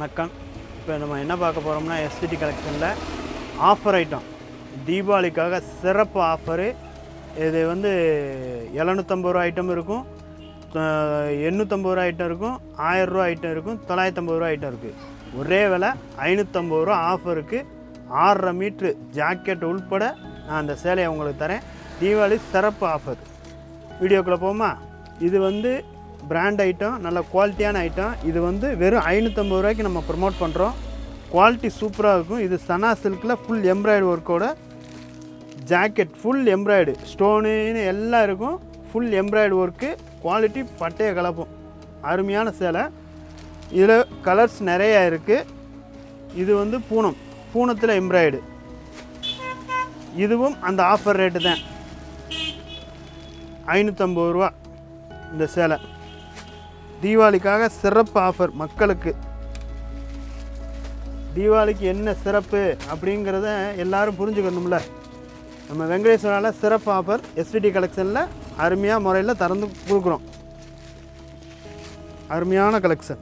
வணக்கம். இப்போ நம்ம என்ன பார்க்க போகிறோம்னா எஸ்டிடி கலெக்ஷனில் ஆஃபர் ஐட்டம், தீபாவளிக்காக சிறப்பு ஆஃபரு. இது வந்து 750 ரூபா ஐட்டம் இருக்கும், 850 ரூபா ஐட்டம் இருக்கும், 1000 ரூபா ஐட்டம் இருக்கும், 950 ரூபா ஐட்டம் இருக்குது. ஒரே விலை 550 ரூபா ஆஃபருக்கு 6.5 மீட்ரு ஜாக்கெட் உள்பட நான் அந்த சேலையை உங்களுக்கு தரேன். தீபாவளி சிறப்பு ஆஃபர். வீடியோக்குள்ளே போமா? இது வந்து பிராண்ட் ஐட்டம், நல்ல குவாலிட்டியான ஐட்டம். இது வந்து வெறும் 550 ரூபாய்க்கு நம்ம ப்ரமோட் பண்ணுறோம். குவாலிட்டி சூப்பராக இருக்கும். இது சனா சில்கில் ஃபுல் எம்ப்ராய்டு ஒர்க்கோட ஜாக்கெட், ஃபுல் எம்ப்ராய்டு ஸ்டோனுன்னு எல்லாம் இருக்கும். ஃபுல் எம்ப்ராய்டு ஒர்க்கு, குவாலிட்டி பட்டையை கலப்போம். அருமையான சேலை. இதில் கலர்ஸ் நிறையா இருக்குது. இது வந்து பூனத்தில் எம்ப்ராய்டு. இதுவும் அந்த ஆஃபர் ரேட்டு தான், 550 ரூபா இந்த சேலை. தீபாவளிக்காக சிறப்பு ஆஃபர் மக்களுக்கு. தீபாவளிக்கு என்ன சிறப்பு அப்படிங்கிறத எல்லாரும் புரிஞ்சுக்கணும்ல. நம்ம வெங்கடேஸ்வராவில் சிறப்பு ஆஃபர் எஸ்டிடி கலெக்ஷனில் அருமையாக முறையில் திறந்து கொடுக்குறோம். அருமையான கலெக்ஷன்,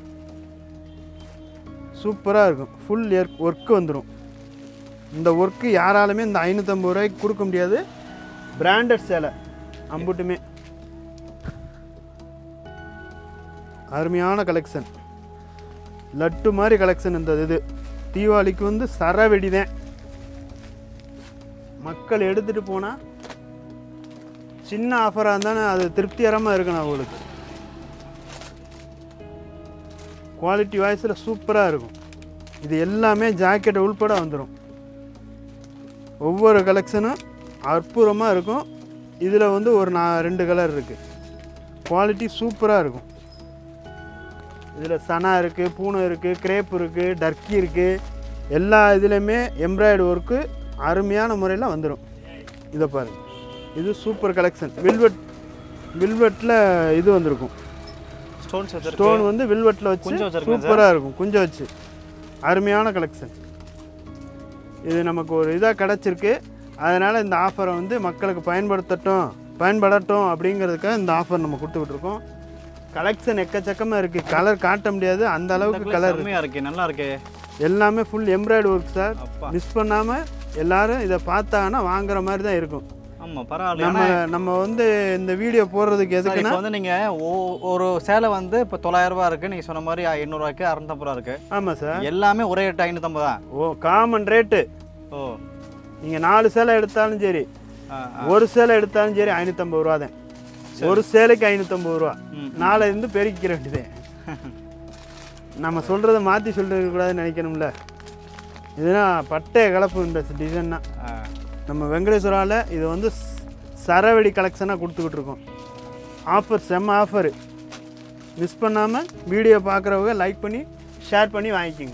சூப்பராக இருக்கும். ஃபுல் ஒர்க்கு வந்துடும். இந்த ஒர்க்கு யாராலுமே இந்த 550 ரூபாய்க்கு கொடுக்க முடியாது. பிராண்டட் சேலை அம்புட்டுமே. அருமையான கலெக்ஷன், லட்டு மாதிரி கலெக்ஷன். இந்த இது தீபாவளிக்கு வந்து சரவெடி தான். மக்கள் எடுத்துகிட்டு போனால் சின்ன ஆஃபராக இருந்தானே அது திருப்திகரமாக இருக்கணும் அவங்களுக்கு. குவாலிட்டி வாய்ஸில் சூப்பராக இருக்கும். இது எல்லாமே ஜாக்கெட் உள்பட வந்துடும். ஒவ்வொரு கலெக்ஷனும் அற்புதமாக இருக்கும். இதில் வந்து ஒரு 2 கலர் இருக்குது. குவாலிட்டி சூப்பராக இருக்கும். இதில் சனா இருக்குது, பூனை இருக்குது, கிரேப் இருக்குது, டர்க்கி இருக்குது. எல்லா இதுலேயுமே எம்ப்ராய்டு ஒர்க்கு அருமையான முறையில் வந்துடும். இதை பாருங்கள், இது சூப்பர் கலெக்ஷன். வில்வெட்டில் இது வந்திருக்கும். ஸ்டோன் வந்து வில்வெட்டில் வச்சு சூப்பராக இருக்கும். குஞ்சம் வச்சு அருமையான கலெக்ஷன். இது நமக்கு ஒரு இதாக கிடச்சிருக்கு. அதனால் இந்த ஆஃபரை வந்து மக்களுக்கு பயன்படட்டும் அப்படிங்கிறதுக்காக இந்த ஆஃபர் நம்ம கொடுத்துக்கிட்டுருக்கோம். கலெக்ஷன் எக்கச்சக்கமாக இருக்குது. கலர் காட்ட முடியாது, அந்த அளவுக்கு கலர் இருக்குது. நல்லா இருக்கு. எல்லாமே full embroidery work sir. Miss பண்ணாமல் எல்லாரும் இதை பார்த்தாங்கன்னா வாங்குற மாதிரி தான் இருக்கும். ஆமாம், பரவாயில்ல. நம்ம வந்து இந்த வீடியோ போடுறதுக்கு எதுக்குன்னா வந்து நீங்கள் ஒரு சேலை வந்து இப்போ 900 ரூபா இருக்குது. நீங்கள் சொன்ன மாதிரி 800 ரூபாய்க்கு 650 ரூபா இருக்குது. ஆமாம் சார், எல்லாமே ஒரே ரேட்டு 550 தான். ஓ, காமன் ரேட்டு. ஓ, நீங்கள் 4 சேலை எடுத்தாலும் சரி, ஒரு சேலை எடுத்தாலும் சரி 550 ரூபா தான். ஒரு சேலைக்கு 550 ரூபா. 4 இருந்து பெருக்கிக்கிற வேண்டியதே. நம்ம சொல்கிறத மாற்றி சொல்லிருக்கக்கூடாதுன்னு நினைக்கணும்ல. இதுனா பட்டைய கலப்பு. இந்த டிசைன்னா நம்ம வெங்கடேஸ்வராவில் இது வந்து சரவெடி கலெக்ஷனாக கொடுத்துக்கிட்டு இருக்கோம். ஆஃபர், செம்ம ஆஃபரு. மிஸ் பண்ணாமல் வீடியோ பார்க்குறவங்க லைக் பண்ணி ஷேர் பண்ணி வாங்கிக்கோங்க.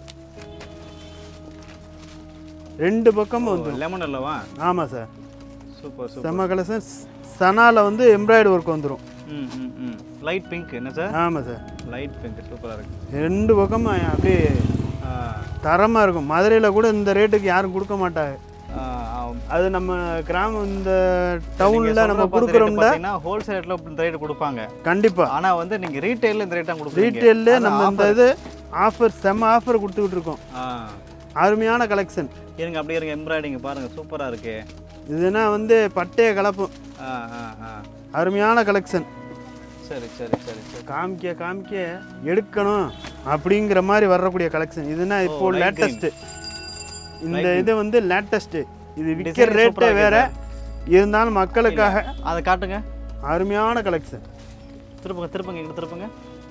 2 பக்கமும் வந்து லெமன் அல்லவா? ஆமாம் சார், சூப்பர் சூப்பர். செம்ம கலெக்ஷன். சனாவில் வந்து எம்ப்ராய்டு ஒர்க் வந்துடும். லைட் பிங்க் என்ன சார்? ஆமாம் சார், லைட் பிங்க் சூப்பராக இருக்குது. 2 பக்கமும் அப்படியே தரமாக இருக்கும். மதுரையில் கூட இந்த ரேட்டுக்கு யாரும் கொடுக்க மாட்டாங்க. அது நம்ம கிராமம், இந்த டவுனில் நம்ம கொடுக்குறோம்னா ஹோல்சேல் ரேட்டில் இந்த ரேட்டு கொடுப்பாங்க கண்டிப்பாக. ஆனால் வந்து நீங்கள் ரீட்டெயிலில் இந்த ரேட்டாக கொடுப்பீங்க. ரீட்டெயிலில் நம்ம இந்த இது ஆஃபர், செம்ம ஆஃபர் கொடுத்துக்கிட்டு இருக்கோம். அருமையான கலெக்ஷன். இருங்க அப்படியே இருங்க. எம்ப்ராய்டிங் பாருங்கள், சூப்பராக இருக்குது. இதுனா வந்து பட்டைய கலப்பும். அருமையான கலெக்ஷன். சரி சரி சரி சரி. காமிக்க எடுக்கணும் அப்படிங்கிற மாதிரி வரக்கூடிய கலெக்ஷன். இதுனா இப்போ லேட்டஸ்ட்டு. இந்த இது வந்து லேட்டஸ்ட்டு. இது விற்கிற ரேட்டே வேறு இருந்தாலும் மக்களுக்காக அதை காட்டுங்க. அருமையான கலெக்ஷன். திருப்புங்க.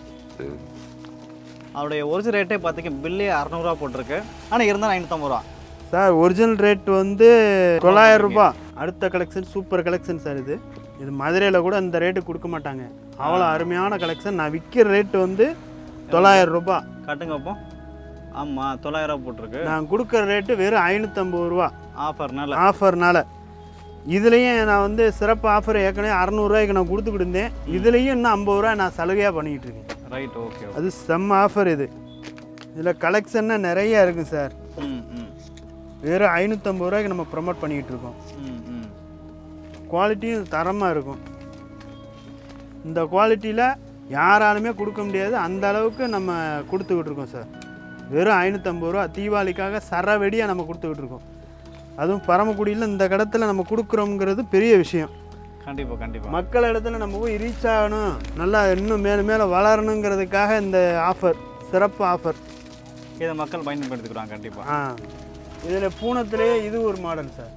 அவருடைய ஒரிஜினல் ரேட்டே பார்த்தீங்க, பில்லே 600 ரூபா போட்டிருக்கு. ஆனால் இருந்தாலும் 550 ரூபா சார். ஒரிஜினல் ரேட் வந்து 900 ரூபா. அடுத்த கலெக்ஷன் சூப்பர் கலெக்ஷன் சார். இது மதுரையில் கூட இந்த ரேட்டு கொடுக்க மாட்டாங்க. அவ்வளோ அருமையான கலெக்ஷன். நான் விற்கிற ரேட்டு வந்து 900 ரூபா. காட்டுங்க அப்போ. ஆமாம், 900 ரூபா போட்டிருக்கு. நான் கொடுக்குற ரேட்டு வெறும் 550 ரூபா. ஆஃபர்னால இதுலேயும் நான் வந்து சிறப்பு ஆஃபர் ஏற்கனவே 600 ரூபாய்க்கு நான் கொடுத்துக்கிட்டு இருந்தேன். இதுலேயும் இன்னும் 50 ரூபா நான் சலுகையாக பண்ணிக்கிட்டு இருக்கேன். Right, okay. அது செம்ம ஆஃபர். இதில் கலெக்ஷன்னா நிறையா இருக்குது சார். வெறும் 550 ரூபாய்க்கு நம்ம ப்ரமோட் பண்ணிக்கிட்டு இருக்கோம். குவாலிட்டியும் தரமாக இருக்கும். இந்த குவாலிட்டியில் யாராலுமே கொடுக்க முடியாது, அந்த அளவுக்கு நம்ம கொடுத்துக்கிட்டு இருக்கோம் சார். வெறும் 550 ரூபா தீபாவளிக்காக சரவெடியாக நம்ம கொடுத்துக்கிட்டு இருக்கோம். அதுவும் பரமக்குடியில் இந்த கடத்தில் நம்ம கொடுக்குறோங்கிறது பெரிய விஷயம். கண்டிப்பாக கண்டிப்பாக மக்கள் இடத்துல நம்ம போய் ரீச் ஆகணும், நல்லா இன்னும் மேலும் மேலே வளரணுங்கிறதுக்காக இந்த ஆஃபர், சிறப்பு ஆஃபர் இதை மக்கள் பயன்படுத்திக்கிறாங்க கண்டிப்பாக. இதில் பூனத்திலே இது ஒரு மாடல் சார்,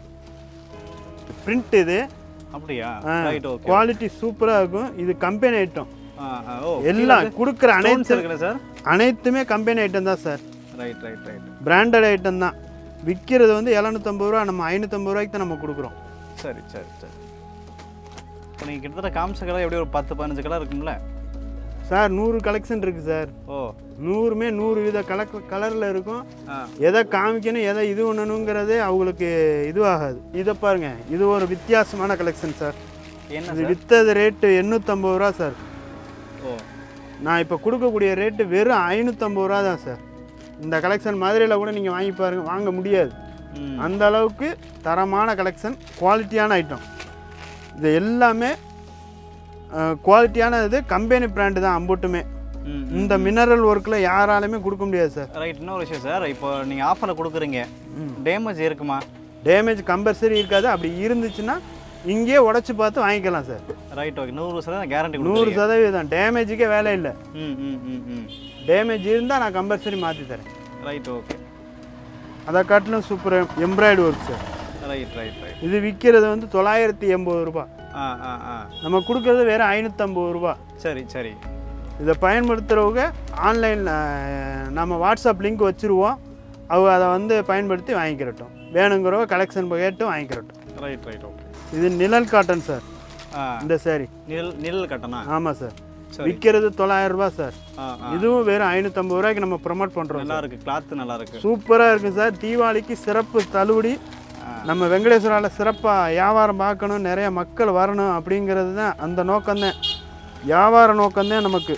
பிரிண்ட். இது அப்படியா? குவாலிட்டி சூப்பராக இருக்கும். இது கம்பெனி ஐட்டம். எல்லாம் கொடுக்குற அனைத்துமே கம்பெனி ஐட்டம் தான் sir. Right right right. Branded item தான். விற்கிறது வந்து 750 ரூபா, நம்ம 550 ரூபாய்க்கு தான் நம்ம கொடுக்குறோம். சரி சரி சரி. இப்போ நீங்கள் கிட்டத்தட்ட காமிச்ச கலர் எப்படி ஒரு 10-15 கலர் இருக்குங்களா சார்? 100 கலெக்ஷன் இருக்குது சார். 100மே 100 வித கலரில் இருக்கும். எதை காமிக்கணும், எதை இது பண்ணணுங்கிறதே அவங்களுக்கு இதுவாகாது. இதை பாருங்க, இது ஒரு வித்தியாசமான கலெக்ஷன் சார். இது விற்றது ரேட்டு 850 ரூபா சார். நான் இப்போ கொடுக்கக்கூடிய ரேட்டு வெறும் 550 ரூபா தான் சார். இந்த கலெக்ஷன் மதுரையில் கூட நீங்கள் வாங்கி பாருங்கள், வாங்க முடியாது. அந்த அளவுக்கு தரமான கலெக்ஷன், குவாலிட்டியான ஐட்டம். இது எல்லாமே குவாலிட்டியான இது, கம்பெனி பிராண்டு தான் அம்புட்டுமே. இந்த மினரல் ஒர்க்கில் யாராலுமே கொடுக்க முடியாது சார். ரைட். இன்னொரு விஷயம் சார், இப்போ நீங்கள் ஆஃபரில் கொடுக்குறீங்க, டேமேஜ் இருக்குமா? டேமேஜ் கம்பல்சரி இருக்காது. அப்படி இருந்துச்சுன்னா இங்கேயே உடச்சி பார்த்து வாங்கிக்கலாம் சார். ரைட். ஓகே. 100% கேரண்டி. 100% டேமேஜுக்கே வேலை இல்லை. டேமேஜ் இருந்தால் நான் கம்பல்சரி மாற்றி தரேன். ரைட். ஓகே. அதை காட்டிலும் super embroidery work sir. Right right right. இது விற்கிறது வந்து 980 ரூபா. நம்ம கொடுக்கறது வேறு 550 ரூபா. சரி சரி. இதை பயன்படுத்துகிறவங்க ஆன்லைனில் நம்ம வாட்ஸ்அப் லிங்க் வச்சுருவோம், அவங்க அதை வந்து பயன்படுத்தி வாங்கிக்கிறட்டும். வேணுங்கிறவங்க கலெக்ஷன் கேட்டு வாங்கிக்கிறட்டும். Right right. ஓகே. இது நிழல் காட்டன் சார். இந்த சாரி நிழல் காட்டனா? ஆமாம் சார். விற்கிறது 900 ரூபா சார். இதுவும் வெறும் 550 ரூபாய்க்கு நம்ம ப்ரொமோட் பண்ணுறோம். நல்லா இருக்குது, கிளாத்து நல்லா இருக்குது, சூப்பராக இருக்குது சார். தீபாவளிக்கு சிறப்பு தள்ளுபடி. நம்ம வெங்கடேஸ்வராவில் சிறப்பாக வியாபாரம் பார்க்கணும், நிறைய மக்கள் வரணும் அப்படிங்கிறது தான் அந்த நோக்கம்தான், வியாபார நோக்கம்தான் நமக்கு.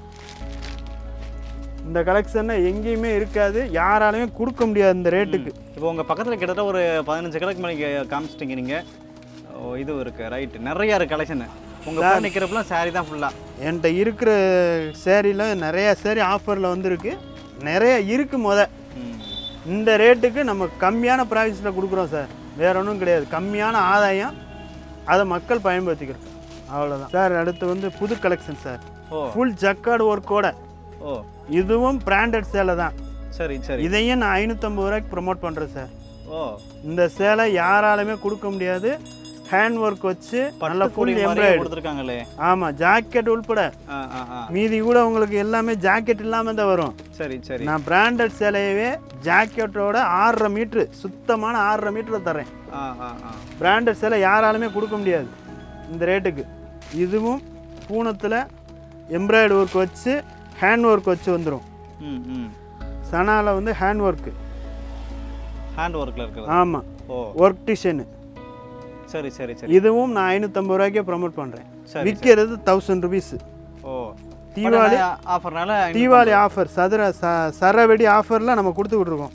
இந்த கலெக்ஷன் எங்கேயுமே இருக்காது, யாராலுமே கொடுக்க முடியாது இந்த ரேட்டுக்கு. இப்போ உங்கள் பக்கத்தில் கிட்டத்தட்ட ஒரு 15 கலெக்ட் பண்ணி காமிச்சிட்டிங்க நீங்கள். இது இருக்குது. ரைட்டு. நிறையா இருக்குது கலெக்ஷனு. உங்கள் நிற்கிறப்பெல்லாம் சாரீ தான் ஃபுல்லாக. என்கிட்ட இருக்கிற சேரீயில் நிறையா சேரீ ஆஃபரில் வந்துருக்கு, நிறைய இருக்குது. இந்த ரேட்டுக்கு நம்ம கம்மியான ப்ரைஸில் கொடுக்குறோம் சார். வேற ஒன்றும் கிடையாது, கம்மியான ஆதாயம், அதை மக்கள் பயன்படுத்திக்கிறோம், அவ்வளோதான் சார். அடுத்து வந்து புது கலெக்ஷன் சார், ஃபுல் ஜக்கார்டு ஒர்க்கோட. இதுவும் பிராண்டட் சேலை தான். சரி சரி. இதையும் நான் 550 ரூபாய்க்கு ப்ரொமோட் பண்ணுறேன் சார். இந்த சேலை யாராலுமே கொடுக்க முடியாது. ஹேண்ட் ஒர்க் வச்சு நல்லா ஃபுல் எம்ப்ராய்டரி கொடுத்துருக்காங்களே. ஆமாம், ஜாக்கெட் உள்பட மீதி கூட உங்களுக்கு எல்லாமே ஜாக்கெட் இல்லாமல் தான் வரும். சரி சரி. நான் பிராண்டட் சேலையவே ஜாக்கெட்டோட 6.5 மீட்ரு, சுத்தமான 6.5 மீட்டர் தரேன். பிராண்டட் சேலை யாராலுமே கொடுக்க முடியாது இந்த ரேட்டுக்கு. இதுவும் பூனத்தில் எம்ப்ராய்டரி ஒர்க் வச்சு ஹேண்ட் ஒர்க் வச்சு வந்துடும். சனாவில் வந்து ஹேண்ட் ஒர்க்கு, ஹேண்ட் ஒர்க்கில் இருக்குது. ஆமாம், ஒர்க் டிசைனு. சரி சரி சரி. இதுவும் நான் 550 ரூபாய்க்கே ப்ரொமோட் பண்ணுறேன். விற்கிறது 1000 ருபீஸ். தீபாவளி ஆஃபர்னால, தீபாவளி ஆஃபர், சரவெடி ஆஃபரில் நம்ம கொடுத்து விட்ருக்கோம்.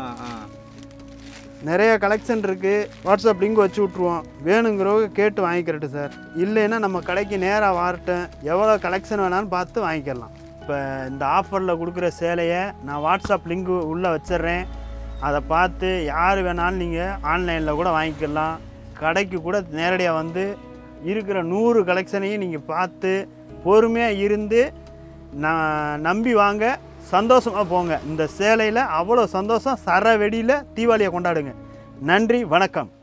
நிறைய கலெக்ஷன் இருக்குது, வாட்ஸ்அப் லிங்க் வச்சு விட்ருவோம். வேணுங்கிறவங்க கேட்டு வாங்கிக்கிறட்டு சார். இல்லைன்னா நம்ம கடைக்கு நேராக வரட்டும், எவ்வளோ கலெக்ஷன் வேணாலும் பார்த்து வாங்கிக்கலாம். இப்போ இந்த ஆஃபரில் கொடுக்குற சேலையை நான் வாட்ஸ்அப் லிங்க் உள்ளே வச்சிட்றேன், அதை பார்த்து யார் வேணாலும் நீங்கள் ஆன்லைனில் கூட வாங்கிக்கலாம். கடைக்கு கூட நேரடியாக வந்து இருக்கிற 100 கலெக்ஷனையும் நீங்கள் பார்த்து பொறுமையாக இருந்து நம்பி வாங்க, சந்தோஷமாக போங்க. இந்த சேலையில் அவ்வளோ சந்தோஷம். சரவெடியில் தீபாவளியை கொண்டாடுங்க. நன்றி, வணக்கம்.